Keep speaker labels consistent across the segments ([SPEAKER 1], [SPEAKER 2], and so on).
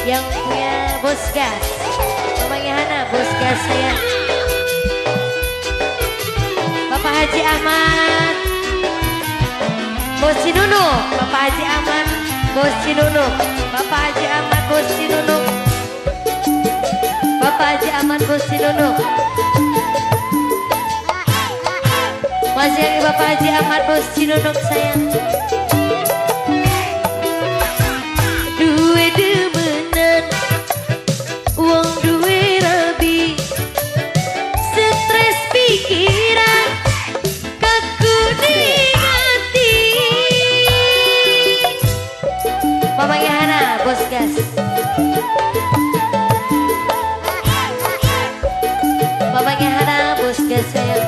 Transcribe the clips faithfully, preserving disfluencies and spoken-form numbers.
[SPEAKER 1] yang punya bos gas. Mamanya Hana, bos gas saya. Bapak Haji Ahmad, bos Cinunuk. Bapak Haji Ahmad, bos Cinunuk. Bapak Haji Ahmad, bos Cinunuk. Bapak Haji Ahmad, bos Cinunuk. Masih lagi Bapak Haji Ahmad, bos Cinunuk sayang. Duwe demenan, uang duwe rabi, stres pikiran, kaku di hati. Mamanya Hana, bos gas. Mamanya Hana, bos gas sayang.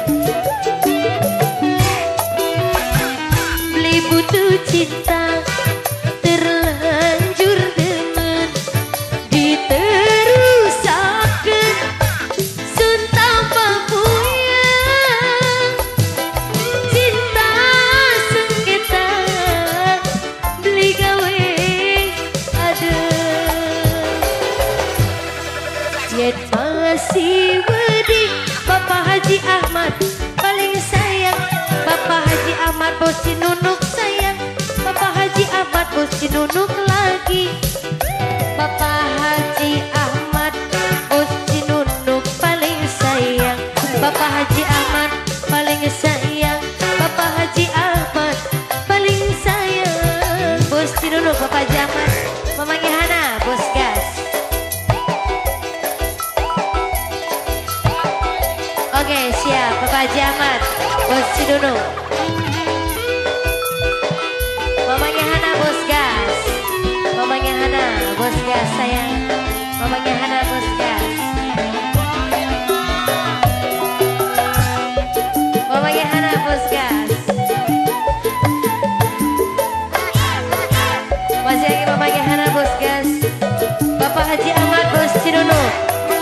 [SPEAKER 1] Beli butuh cinta, terlanjur demen, diterusakan sun tanpa puyang. Cinta sengketa, beli gawe ada. Yet masih wedi Bapak Haji Ahmad paling sayang. Bapak Haji Ahmad bos Cinunuk sayang. Bapak Haji Ahmad bos Cinunuk lagi. Bapak Haji Ahmad bos Cinunuk paling sayang. Bapak Haji Ahmad paling sayang. Bapak Haji Ahmad paling sayang. Bos Cinunuk Bapak Haji Ahmad. Mamanya Hana, bos gas. Oke siap Bapak Haji Ahmad, bos Cinunuk. Mamanya Hana, bos gas. Mamanya Hana, bos gas sayang. Mamanya Hana, bos gas. Mamanya Hana, bos gas. Masih lagi mamanya Hana, bos gas. Bapak Haji Ahmad, bos Cinunuk.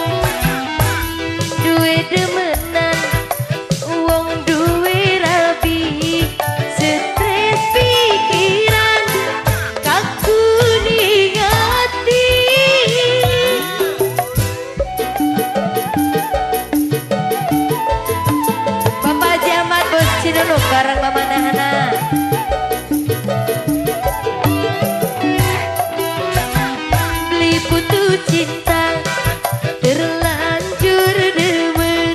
[SPEAKER 1] Duwe demenan, uang duwe rabi, stres pikiran, kaku ning hati. Bapak Haji Ahmad, bos Cinunuk bareng Mama Hana. Beli putu cinta, terlanjur demen,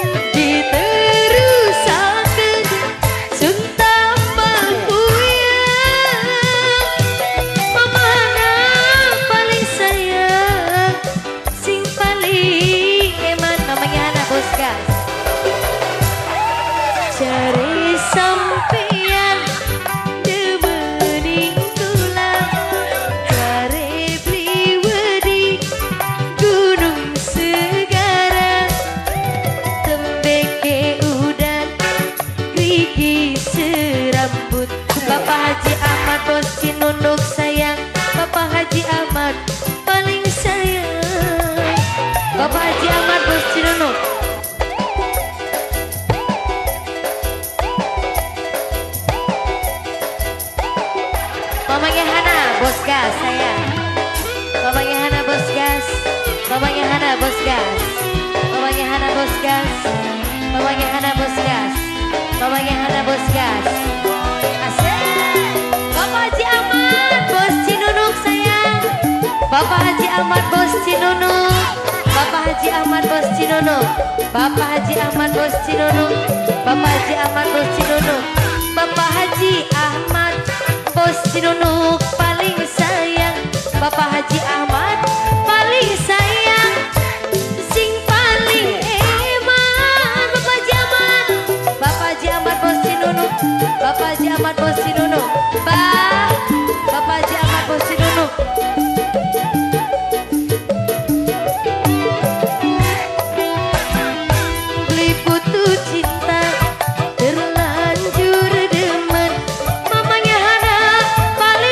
[SPEAKER 1] diterusakan sun tanpa puyang. Mamana paling sayang, sing paling eman. Mamanya Hana, bos gas. Cari sampeyan demening tulang, cari beli wedi gunung segara, tembeke udan gigi serambut. Bapak Haji Ahmad bos Cinunuk sayang. Bapak Haji Ahmad paling sayang. Bapak Haji Ahmad bos Cinunuk. Mamanya Hana, bos gas sayang. Mamanya Hana, bos gas. Mamanya Hana, bos gas. Mamanya Hana, bos gas. Mamanya Hana, bos gas. Mamanya Hana, bos gas. Asik. Bapak Haji Ahmad, bos Cinunuk sayang. Bapak Haji Ahmad, bos Cinunuk. Bapak Haji Ahmad, bos Cinunuk. Bapak Haji Ahmad, bos Cinunuk. Bapak Haji Ahmad, bos Cinunuk. Bapak Haji Ahmad, bos Cinunuk paling sayang. Bapak Haji Ahmad paling sayang, sing paling eman. Bapak Haji Ahmad, Bapak Haji Ahmad bos Cinunuk. Bapak Haji Ahmad bos Cinunuk. Bah, Bapak Haji Ahmad bos Cinunuk. Beli putu cinta, terlanjur demen. Mamanya Hana paling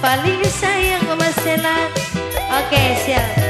[SPEAKER 1] paling sayang Mama Stella. Oke siap.